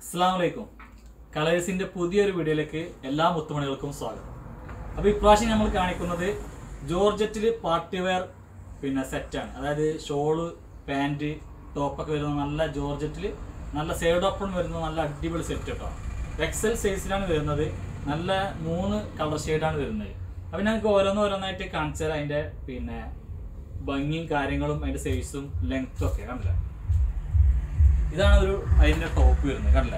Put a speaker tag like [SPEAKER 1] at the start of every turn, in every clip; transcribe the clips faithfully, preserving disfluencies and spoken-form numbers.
[SPEAKER 1] അസ്സലാമലൈക്കും. കളേഴ്സിന്റെ പുതിയൊരു വീഡിയോയിലേക്ക് എല്ലാ മുത്തുമണികൾക്കും സ്വാഗതം. അപ്പോൾ ഇപ്രാവശ്യം നമ്മൾ കാണിക്കുന്നത് ജോർജറ്റിൽ പാർട്ടി വെയർ പിന്നെ സെറ്റാണ്. അതായത് ഷോള്, പാൻറ്, ടോപ്പൊക്കെ വരുന്ന നല്ല ജോർജറ്റിൽ നല്ല സൈഡ് ഓപ്പൺ വരുന്ന നല്ല അടിപൊളി സെറ്റ് കേട്ടോ. എക്സൽ സൈസിലാണ് വരുന്നത്. നല്ല മൂന്ന് കളർ ഷെയ്ഡാണ് വരുന്നത്. അപ്പം ഞങ്ങൾക്ക് ഓരോന്നോരോന്നായിട്ട് കാണിച്ചു തരാം. അതിൻ്റെ പിന്നെ ഭംഗിയും കാര്യങ്ങളും അതിൻ്റെ സൈസും ലെങ്ത്തും ഒക്കെ കണ്ടില്ലേ. ഇതാണ് ഒരു അതിൻ്റെ ടോപ്പ് വരുന്നത് കണ്ടില്ലേ.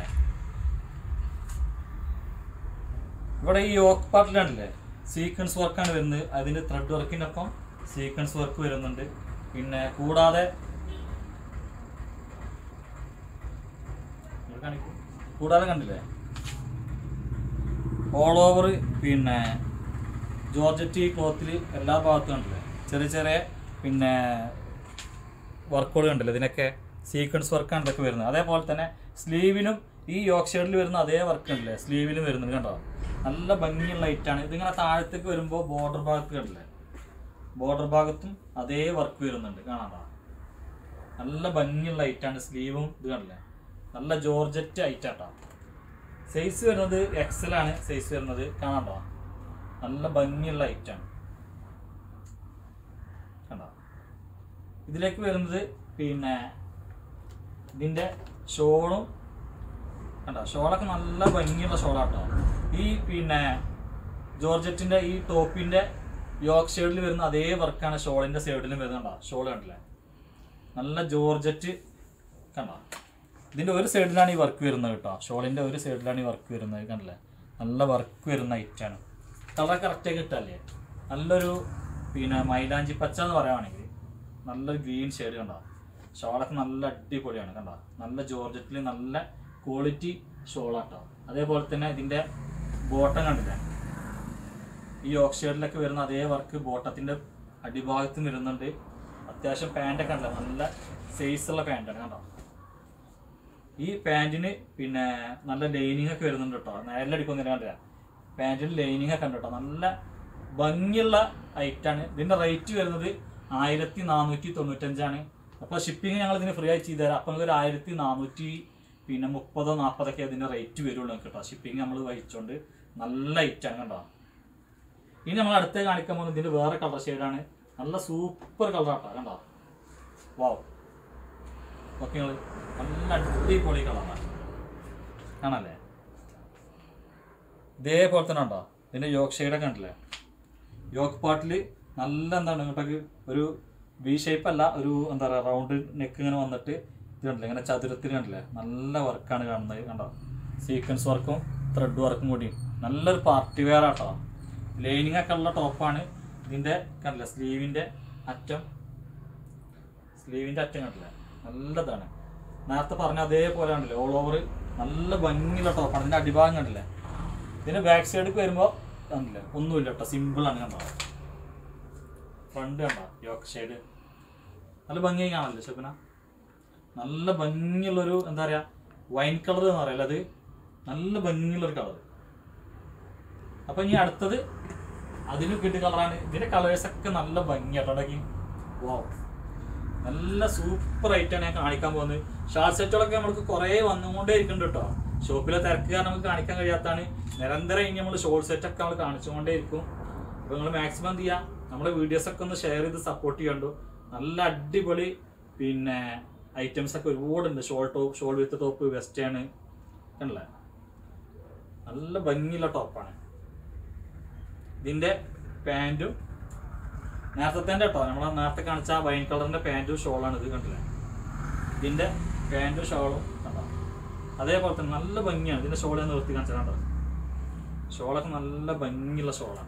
[SPEAKER 1] ഇവിടെ ഈ യോക്ക് പാർട്ടിലാണല്ലേ സീക്വൻസ് വർക്കാണ് വരുന്നത്. അതിൻ്റെ ത്രെഡ് വർക്കിൻ്റെ ഒപ്പം സീക്വൻസ് വർക്ക് വരുന്നുണ്ട്. പിന്നെ കൂടാതെ കൂടാതെ കണ്ടില്ലേ ഓൾ ഓവർ പിന്നെ ജോർജറ്റ് ക്ലോത്തിൽ എല്ലാ ഭാഗത്തും കണ്ടില്ലേ ചെറിയ ചെറിയ പിന്നെ വർക്കുകൾ കണ്ടില്ലേ. ഇതിനൊക്കെ സീക്വൻസ് വർക്കാണ് ഇതൊക്കെ വരുന്നത്. അതേപോലെ തന്നെ സ്ലീവിനും ഈ യോക്ക് ഷെയ്ഡിൽ വരുന്ന അതേ വർക്ക് ഉണ്ടല്ലേ സ്ലീവിലും വരുന്നത് കണ്ടോ. നല്ല ഭംഗിയുള്ള ഐറ്റാണ്. ഇതിങ്ങനെ താഴത്തേക്ക് വരുമ്പോൾ ബോർഡർ ഭാഗത്ത് കണ്ടില്ലേ, ബോർഡർ ഭാഗത്തും അതേ വർക്ക് വരുന്നുണ്ട് കാണാണ്ടോ. നല്ല ഭംഗിയുള്ള ഐറ്റാണ്. സ്ലീവും ഇത് കണ്ടില്ലേ നല്ല ജോർജറ്റ് ഐറ്റാട്ടോ. സൈസ് വരുന്നത് എക്സലാണ് സൈസ് വരുന്നത് കാണാണ്ടോ. നല്ല ഭംഗിയുള്ള ഐറ്റാണ് കണ്ടോ. ഇതിലേക്ക് വരുന്നത് പിന്നെ ഇതിൻ്റെ ഷോളും കണ്ടോ. ഷോളൊക്കെ നല്ല ഭംഗിയുള്ള ഷോളാട്ടോ. ഈ പിന്നെ ജോർജറ്റിൻ്റെ ഈ ടോപ്പിൻ്റെ യോക്ക് സൈഡിൽ വരുന്ന അതേ വർക്കാണ് ഷോളിൻ്റെ സൈഡിലും വരുന്നത് കണ്ടോ. ഷോൾ കണ്ടില്ലേ നല്ല ജോർജറ്റ് കണ്ടോ. ഇതിൻ്റെ ഒരു സൈഡിലാണ് ഈ വർക്ക് വരുന്നത് കേട്ടോ. ഷോളിൻ്റെ ഒരു സൈഡിലാണ് ഈ വർക്ക് വരുന്നത് കണ്ടില്ലേ. നല്ല വർക്ക് വരുന്ന ഐറ്റാണ്. കളർ കറക്റ്റായി കിട്ടല്ലേ. നല്ലൊരു പിന്നെ മൈലാഞ്ചി പച്ച എന്ന് പറയുകയാണെങ്കിൽ നല്ലൊരു ഗ്രീൻ ഷെയ്ഡ് കണ്ടോ. ഷോളൊക്കെ നല്ല അടിപൊളിയാണ് കണ്ടോ. നല്ല ജോർജറ്റിൽ നല്ല ക്വാളിറ്റി ഷോളാട്ടോ. അതേപോലെ തന്നെ ഇതിൻ്റെ ബോട്ടം കണ്ടില്ലേ ഈ യോക്ക് ഷെയ്ഡിലൊക്കെ വരുന്ന അതേ വർക്ക് ബോട്ടത്തിൻ്റെ അടിഭാഗത്തും വരുന്നുണ്ട്. അത്യാവശ്യം പാൻറ്റൊക്കെ ഉണ്ടല്ലോ നല്ല സൈസുള്ള പാൻറ്റാണ് കണ്ടോ. ഈ പാൻറ്റിന് പിന്നെ നല്ല ലൈനിങ് ഒക്കെ വരുന്നുണ്ട് കേട്ടോ. നേരിലടിക്കൊന്നും കണ്ടില്ല. പാൻറ്റിന് ലൈനിങ് ഒക്കെ ഉണ്ട് കേട്ടോ. നല്ല ഭംഗിയുള്ള ഐറ്റാണ്. ഇതിൻ്റെ റേറ്റ് വരുന്നത് ആയിരത്തി നാനൂറ്റി തൊണ്ണൂറ്റഞ്ചാണ്. അപ്പോൾ ഷിപ്പിംഗ് ഞങ്ങൾ ഇതിന് ഫ്രീ ആയി ചെയ്ത് തരാം. അപ്പോൾ ഒരു ആയിരത്തി നാനൂറ്റി പിന്നെ മുപ്പതോ നാൽപ്പതൊക്കെ അതിൻ്റെ റേറ്റ് വരുള്ളൂ കേട്ടോ. ഷിപ്പിംഗ് നമ്മൾ വഹിച്ചുകൊണ്ട് നല്ല ഐറ്റാണ് കണ്ടോ. ഇനി നമ്മൾ അടുത്ത് കാണിക്കാൻ പോകുന്നത് ഇതിൻ്റെ വേറെ കളർ ഷെയ്ഡാണ്. നല്ല സൂപ്പർ കളറാട്ടോ കണ്ടോ. Wow okay. നിങ്ങൾ നല്ല അടിപൊളി കളറാണ് കാണല്ലേ. ഇതേപോലെ തന്നെ ഉണ്ടോ ഇതിൻ്റെ യോക്ക് ഷെയ്ഡൊക്കെ ഉണ്ടല്ലേ. യോക്ക് പാർട്ടിൽ നല്ല എന്താണ് ഇങ്ങോട്ടേക്ക് ഒരു വി ഷേപ്പ് അല്ല, ഒരു എന്താ പറയുക റൗണ്ട് നെക്ക് ഇങ്ങനെ വന്നിട്ട് ഇത് കണ്ടില്ലേ ഇങ്ങനെ ചതുരത്തിൽ കണ്ടില്ലേ നല്ല വർക്കാണ് കാണുന്നത് കണ്ടോ. സീക്വൻസ് വർക്കും ത്രെഡ് വർക്കും കൂടി നല്ലൊരു പാർട്ടി വെയർ ആട്ടോ. ലൈനിങ് ഒക്കെ ഉള്ള ടോപ്പാണ്. ഇതിൻ്റെ കണ്ടില്ലേ സ്ലീവിൻ്റെ അറ്റം സ്ലീവിൻ്റെ അറ്റം കണ്ടില്ലേ നല്ലതാണ്. നേരത്തെ പറഞ്ഞ അതേപോലെ കണ്ടില്ലേ ഓൾ ഓവർ നല്ല ഭംഗിയുള്ള ടോപ്പാണ്. ഇതിൻ്റെ അടിഭാഗം കണ്ടില്ലേ. ഇതിൻ്റെ ബാക്ക് സൈഡിലേക്ക് വരുമ്പോൾ കണ്ടില്ലേ ഒന്നുമില്ല കേട്ടോ, സിമ്പിളാണ് കണ്ടോ. ഫ്രണ്ട് കണ്ടോ യോക്ക് ഷെയ്ഡ് നല്ല ഭംഗിയായി കാണല്ലേ ഷെബിന. നല്ല ഭംഗിയുള്ളൊരു എന്താ പറയുക വൈൻ കളർ എന്ന് പറയല്ല, അത് നല്ല ഭംഗിയുള്ളൊരു കളർ. അപ്പം ഇനി അടുത്തത് അതിന് കിട്ടിയ കളറാണ്. ഇതിൻ്റെ കളേഴ്സൊക്കെ നല്ല ഭംഗിയാട്ടോടക്കി. വാ നല്ല സൂപ്പർ ആയിട്ടാണ് ഞാൻ കാണിക്കാൻ പോകുന്നത്. ഷാർട്ട് സെറ്റുകളൊക്കെ നമുക്ക് കുറേ വന്നുകൊണ്ടേ ഇരിക്കുന്നുണ്ട് കേട്ടോ. ഷോപ്പിലെ തിരക്ക് കാരണം നമുക്ക് കാണിക്കാൻ കഴിയാത്തതാണ്. നിരന്തരം ഇനി നമ്മൾ ഷോർട്ട് സെറ്റൊക്കെ നമ്മൾ കാണിച്ചുകൊണ്ടേ ഇരിക്കും. അപ്പോൾ നിങ്ങൾ മാക്സിമം എന്ത് ചെയ്യുക നമ്മുടെ വീഡിയോസൊക്കെ ഒന്ന് ഷെയർ ചെയ്ത് സപ്പോർട്ട് ചെയ്യണ്ടു. നല്ല അടിപൊളി പിന്നെ ഐറ്റംസൊക്കെ ഒരുപാടുണ്ട്. Shawl top, shawl with top, western കണ്ടല്ലേ നല്ല ഭംഗിയുള്ള ടോപ്പാണ്. ഇതിൻ്റെ പാൻറ്റും നേരത്തെ കേട്ടോ നമ്മൾ നേരത്തെ കാണിച്ച വൈൻ കളറിൻ്റെ പാൻറ്റും ഷോളാണ് ഇത് കണ്ടില്ലേ. ഇതിൻ്റെ പാൻറ്റും ഷോളും കണ്ടോ അതേപോലെ തന്നെ നല്ല ഭംഗിയാണ്. ഇതിൻ്റെ ഷോൾ ഞാൻ നിർത്തി കാണിച്ചാൽ കണ്ടോ. ഷോളൊക്കെ നല്ല ഭംഗിയുള്ള ഷോളാണ്.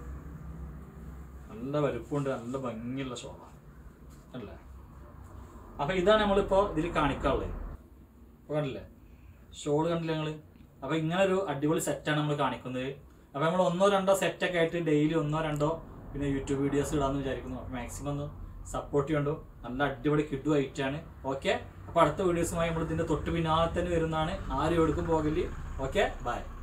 [SPEAKER 1] നല്ല വലുപ്പമുണ്ട്, നല്ല ഭംഗിയുള്ള ഷോളാണ് അല്ലേ. അപ്പോൾ ഇതാണ് നമ്മളിപ്പോൾ ഇതിൽ കാണിക്കാനുള്ളത്. അപ്പോൾ കണ്ടില്ലേ ഷോൾ കണ്ടില്ലേ നിങ്ങൾ. അപ്പോൾ ഇങ്ങനെ ഒരു അടിപൊളി സെറ്റാണ് നമ്മൾ കാണിക്കുന്നത്. അപ്പോൾ നമ്മൾ ഒന്നോ രണ്ടോ സെറ്റൊക്കെ ആയിട്ട് ഡെയിലി ഒന്നോ രണ്ടോ പിന്നെ യൂട്യൂബ് വീഡിയോസ് ഇടാമെന്ന് വിചാരിക്കുന്നു. അപ്പോൾ മാക്സിമം ഒന്ന് സപ്പോർട്ട് ചെയ്യണ്ടോ. നല്ല അടിപൊളി കിഡു ഐറ്റാണ്. ഓക്കെ. അപ്പോൾ അടുത്ത വീഡിയോസുമായി നമ്മൾ ഇതിൻ്റെ തൊട്ട് പിന്നാലെ തന്നെ വരുന്നതാണ്. ആരും എടുക്കും പോകില്ല. Okay by.